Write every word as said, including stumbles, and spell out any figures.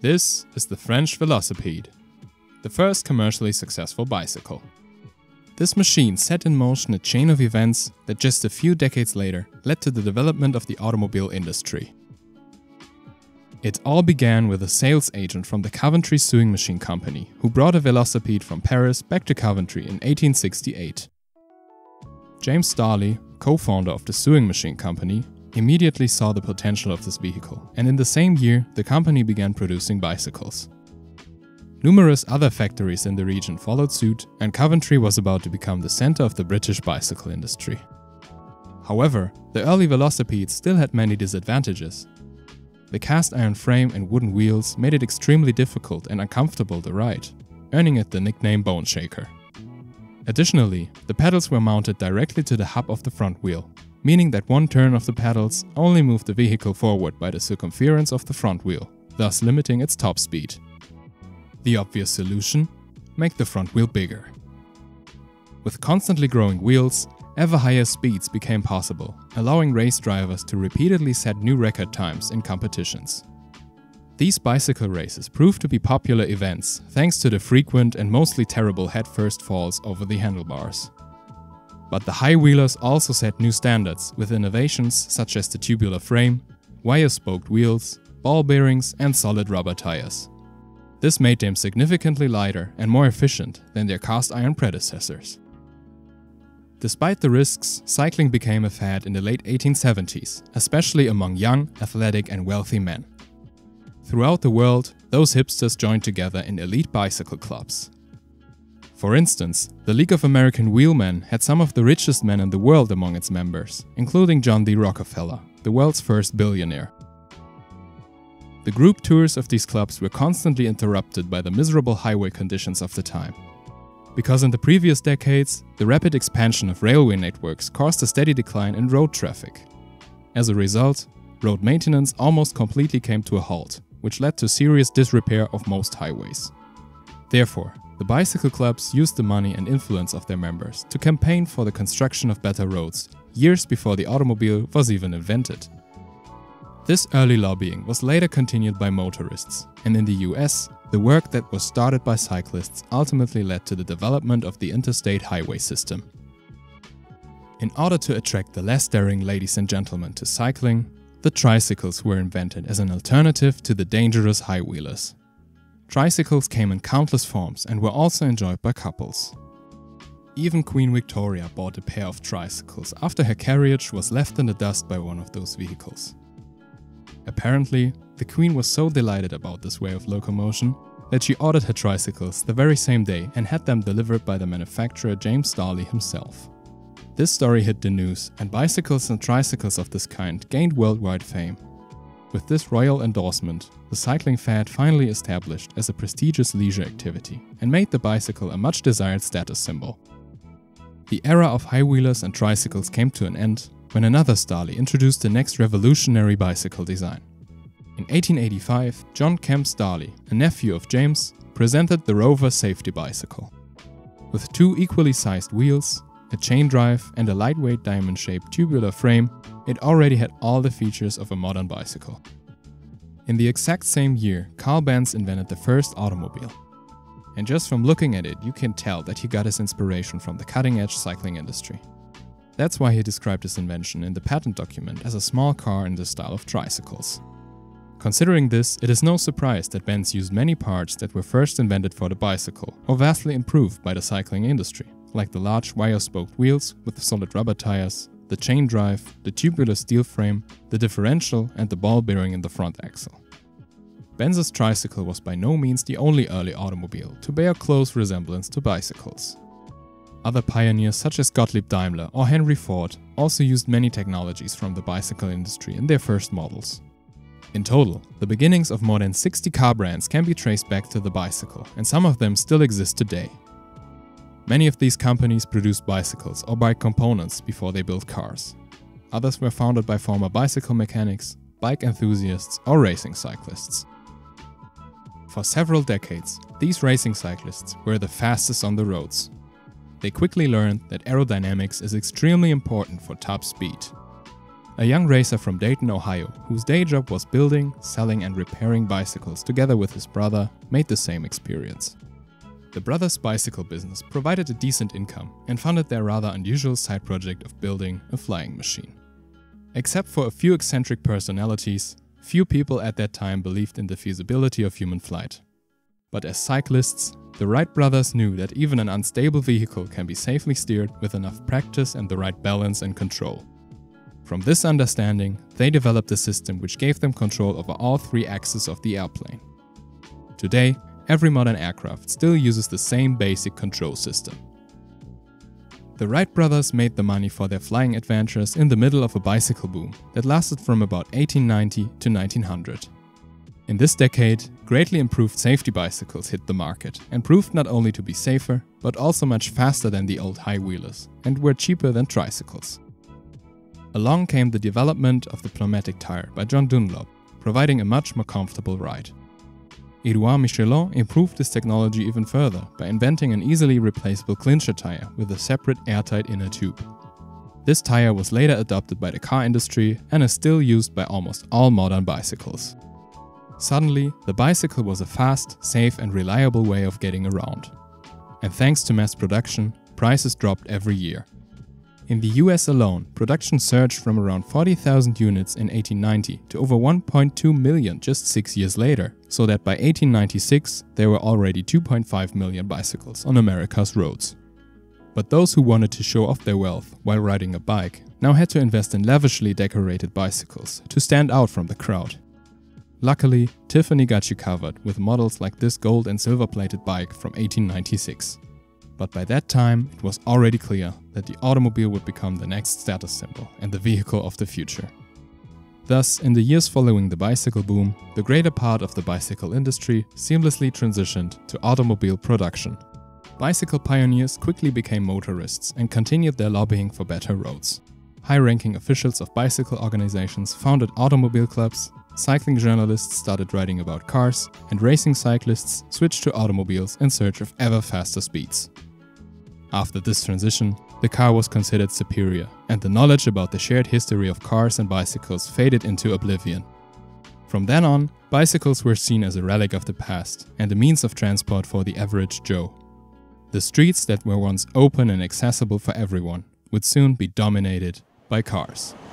This is the French Velocipede, the first commercially successful bicycle. This machine set in motion a chain of events that just a few decades later led to the development of the automobile industry. It all began with a sales agent from the Coventry Sewing Machine Company who brought a velocipede from Paris back to Coventry in eighteen sixty-eight. James Starley, co-founder of the Sewing Machine Company, immediately saw the potential of this vehicle, and in the same year the company began producing bicycles. Numerous other factories in the region followed suit, and Coventry was about to become the center of the British bicycle industry. However, the early velocipede still had many disadvantages. The cast iron frame and wooden wheels made it extremely difficult and uncomfortable to ride, earning it the nickname Bone Shaker. Additionally, the pedals were mounted directly to the hub of the front wheel, meaning that one turn of the pedals only moved the vehicle forward by the circumference of the front wheel, thus limiting its top speed. The obvious solution? Make the front wheel bigger. With constantly growing wheels, ever higher speeds became possible, allowing race drivers to repeatedly set new record times in competitions. These bicycle races proved to be popular events thanks to the frequent and mostly terrible headfirst falls over the handlebars. But the high-wheelers also set new standards with innovations such as the tubular frame, wire-spoked wheels, ball bearings and solid rubber tires. This made them significantly lighter and more efficient than their cast-iron predecessors. Despite the risks, cycling became a fad in the late eighteen seventies, especially among young, athletic and wealthy men. Throughout the world, those hipsters joined together in elite bicycle clubs. For instance, the League of American Wheelmen had some of the richest men in the world among its members, including John D. Rockefeller, the world's first billionaire. The group tours of these clubs were constantly interrupted by the miserable highway conditions of the time. Because in the previous decades, the rapid expansion of railway networks caused a steady decline in road traffic. As a result, road maintenance almost completely came to a halt, which led to serious disrepair of most highways. Therefore, the bicycle clubs used the money and influence of their members to campaign for the construction of better roads, years before the automobile was even invented. This early lobbying was later continued by motorists, and in the U S, the work that was started by cyclists ultimately led to the development of the interstate highway system. In order to attract the less daring ladies and gentlemen to cycling, the tricycles were invented as an alternative to the dangerous high-wheelers. Tricycles came in countless forms and were also enjoyed by couples. Even Queen Victoria bought a pair of tricycles after her carriage was left in the dust by one of those vehicles. Apparently, the Queen was so delighted about this way of locomotion that she ordered her tricycles the very same day and had them delivered by the manufacturer James Starley himself. This story hit the news, and bicycles and tricycles of this kind gained worldwide fame. With this royal endorsement, the cycling fad finally established as a prestigious leisure activity and made the bicycle a much desired status symbol. The era of high-wheelers and tricycles came to an end when another Starley introduced the next revolutionary bicycle design. In eighteen eighty-five, John Kemp Starley, a nephew of James, presented the Rover safety bicycle. With two equally sized wheels, a chain drive and a lightweight diamond-shaped tubular frame, it already had all the features of a modern bicycle. In the exact same year, Carl Benz invented the first automobile. And just from looking at it, you can tell that he got his inspiration from the cutting-edge cycling industry. That's why he described his invention in the patent document as a small car in the style of tricycles. Considering this, it is no surprise that Benz used many parts that were first invented for the bicycle or vastly improved by the cycling industry, like the large wire-spoked wheels with solid rubber tires, the chain drive, the tubular steel frame, the differential and the ball bearing in the front axle. Benz's tricycle was by no means the only early automobile to bear close resemblance to bicycles. Other pioneers such as Gottlieb Daimler or Henry Ford also used many technologies from the bicycle industry in their first models. In total, the beginnings of more than sixty car brands can be traced back to the bicycle, and some of them still exist today. Many of these companies produced bicycles or bike components before they built cars. Others were founded by former bicycle mechanics, bike enthusiasts or racing cyclists. For several decades, these racing cyclists were the fastest on the roads. They quickly learned that aerodynamics is extremely important for top speed. a young racer from Dayton, Ohio, whose day job was building, selling and repairing bicycles together with his brother, made the same experience. The brothers' bicycle business provided a decent income and funded their rather unusual side project of building a flying machine. Except for a few eccentric personalities, few people at that time believed in the feasibility of human flight. But as cyclists, the Wright brothers knew that even an unstable vehicle can be safely steered with enough practice and the right balance and control. From this understanding, they developed a system which gave them control over all three axes of the airplane. Today, every modern aircraft still uses the same basic control system. The Wright brothers made the money for their flying adventures in the middle of a bicycle boom that lasted from about eighteen ninety to nineteen hundred. In this decade, greatly improved safety bicycles hit the market and proved not only to be safer, but also much faster than the old high-wheelers and were cheaper than tricycles. Along came the development of the pneumatic tire by John Dunlop, providing a much more comfortable ride. Edouard Michelin improved this technology even further by inventing an easily replaceable clincher tire with a separate airtight inner tube. This tire was later adopted by the car industry and is still used by almost all modern bicycles. Suddenly, the bicycle was a fast, safe and reliable way of getting around. And thanks to mass production, prices dropped every year. In the U S alone, production surged from around forty thousand units in eighteen ninety to over one point two million just six years later, so that by eighteen ninety-six there were already two point five million bicycles on America's roads. But those who wanted to show off their wealth while riding a bike now had to invest in lavishly decorated bicycles to stand out from the crowd. Luckily, Tiffany got you covered with models like this gold and silver plated bike from eighteen ninety-six. But by that time, it was already clear that the automobile would become the next status symbol and the vehicle of the future. Thus, in the years following the bicycle boom, the greater part of the bicycle industry seamlessly transitioned to automobile production. Bicycle pioneers quickly became motorists and continued their lobbying for better roads. High-ranking officials of bicycle organizations founded automobile clubs, cycling journalists started writing about cars, and racing cyclists switched to automobiles in search of ever faster speeds. After this transition, the car was considered superior, and the knowledge about the shared history of cars and bicycles faded into oblivion. From then on, bicycles were seen as a relic of the past and a means of transport for the average Joe. The streets that were once open and accessible for everyone would soon be dominated by cars.